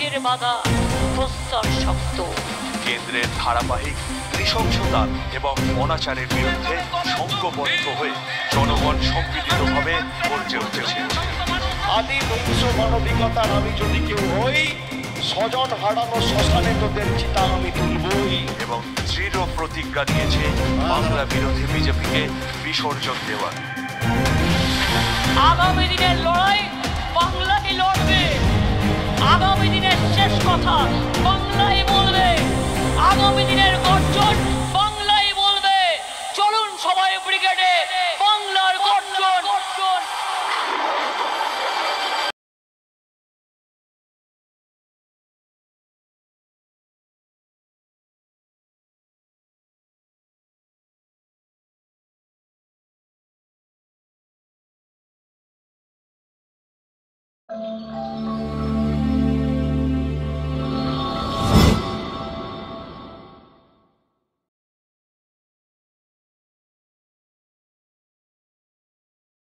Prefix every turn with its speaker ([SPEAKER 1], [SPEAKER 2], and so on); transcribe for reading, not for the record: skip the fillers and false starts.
[SPEAKER 1] বিকাশের বাধা প্রস্তার শক্ত।
[SPEAKER 2] কেন্দ্রের ধারাবাহিক নৃশংসতা এবং অনাচারের বিরুদ্ধে সংঘবদ্ধ হয়ে জনগণ সম্মিলিতভাবে গর্জে উঠেছে।
[SPEAKER 3] আদি বংশ মানবিকতার আমি যদি কেউ হই, স্বজন হারানো শ্মশানে তোদের চিতা আমি তুলবই।
[SPEAKER 2] এবং দৃঢ় প্রতিজ্ঞা নিয়েছে বাংলা বিরোধী বিজেপিকে বিসর্জন দেওয়ার।
[SPEAKER 1] আগামী দিনের লড়াই বাংলাই লড়বে, আগামী দিনের শেষ কথা বাংলাই বলবে, আগামী দিনের গর্জন বাংলাই বলবে। চলুন সবাই ব্রিগেডে, বাংলার গর্জন।